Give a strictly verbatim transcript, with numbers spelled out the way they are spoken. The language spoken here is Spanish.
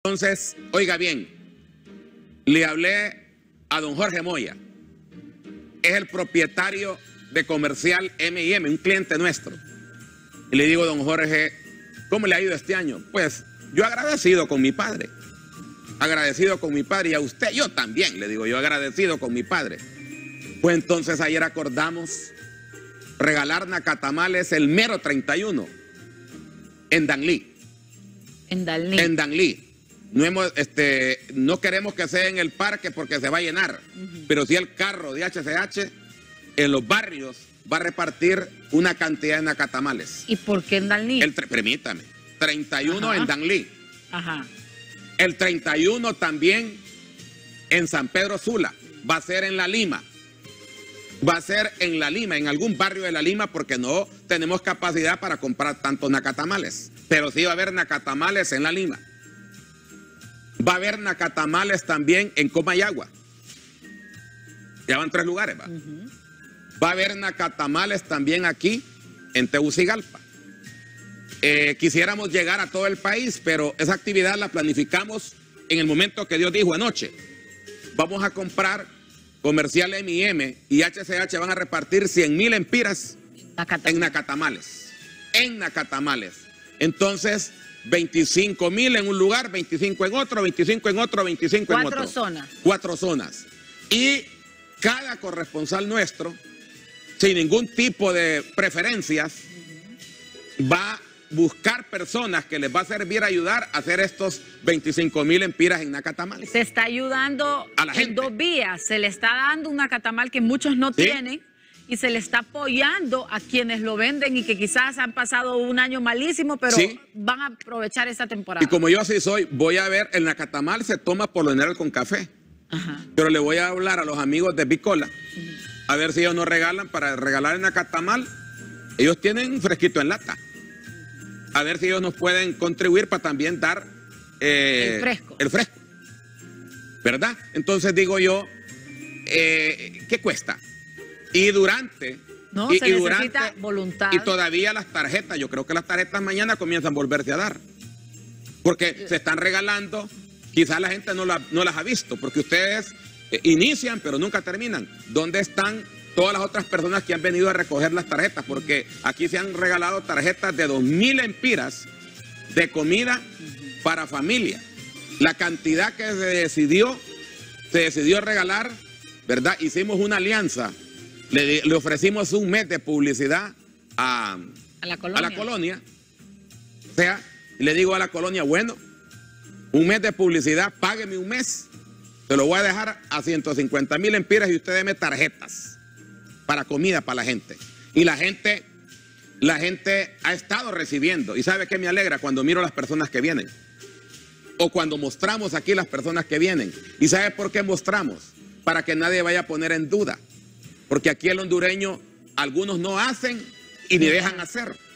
Entonces, oiga bien, le hablé a don Jorge Moya, es el propietario de Comercial eme y eme, un cliente nuestro. Y le digo, don Jorge, ¿cómo le ha ido este año? Pues yo agradecido con mi padre, agradecido con mi padre, y a usted, yo también, le digo yo, agradecido con mi padre. Pues entonces ayer acordamos regalar nacatamales el mero treinta y uno en Danlí. En Danlí. En Danlí. No, hemos, este, no queremos que sea en el parque porque se va a llenar, uh-huh. Pero si el carro de H C H en los barrios va a repartir una cantidad de nacatamales. ¿Y por qué en Danlí? El, permítame, treinta y uno. Ajá. En Danlí. Ajá. El treinta y uno también en San Pedro Sula. Va a ser en La Lima. Va a ser en La Lima, en algún barrio de La Lima, porque no tenemos capacidad para comprar tantos nacatamales. Pero sí va a haber nacatamales en La Lima. Va a haber nacatamales también en Comayagua. Ya van tres lugares, ¿va? Uh-huh. Va a haber nacatamales también aquí en Tegucigalpa. Eh, quisiéramos llegar a todo el país, pero esa actividad la planificamos en el momento que Dios dijo anoche. Vamos a comprar Comercial eme y eme y H C H van a repartir cien mil empiras Nacatam- en nacatamales. En nacatamales. Entonces, veinticinco mil en un lugar, veinticinco en otro, veinticinco en otro, veinticinco en otro. Cuatro zonas. Cuatro zonas. Y cada corresponsal nuestro, sin ningún tipo de preferencias, uh-huh. va a buscar personas que les va a servir a ayudar a hacer estos veinticinco mil empiras en nacatamales. Se está ayudando a la en gente. Dos vías. Se le está dando un nacatamal que muchos no ¿Sí? tienen. Y se le está apoyando a quienes lo venden y que quizás han pasado un año malísimo, pero ¿Sí? van a aprovechar esta temporada. Y como yo así soy, voy a ver, el nacatamal se toma por lo general con café. Ajá. Pero le voy a hablar a los amigos de Bicola, uh-huh. a ver si ellos nos regalan, para regalar el nacatamal. Ellos tienen un fresquito en lata. A ver si ellos nos pueden contribuir para también dar eh, el fresco. El fresco. ¿Verdad? Entonces digo yo, eh, ¿qué cuesta? Y durante... No, y, se y necesita durante, voluntad. Y todavía las tarjetas, yo creo que las tarjetas mañana comienzan a volverse a dar. Porque se están regalando, quizás la gente no, la, no las ha visto, porque ustedes eh, inician pero nunca terminan. ¿Dónde están todas las otras personas que han venido a recoger las tarjetas? Porque aquí se han regalado tarjetas de dos mil empiras de comida para familia. La cantidad que se decidió, se decidió regalar, ¿verdad? Hicimos una alianza. Le, le ofrecimos un mes de publicidad a, a, la colonia. a la colonia. O sea, le digo a la colonia, bueno, un mes de publicidad, págueme un mes. Se lo voy a dejar a ciento cincuenta mil empiras y usted deme tarjetas para comida para la gente. Y la gente, la gente ha estado recibiendo. ¿Y sabe qué me alegra? Cuando miro las personas que vienen. O cuando mostramos aquí las personas que vienen. ¿Y sabe por qué mostramos? Para que nadie vaya a poner en duda. Porque aquí el hondureño, algunos no hacen y ni dejan hacer.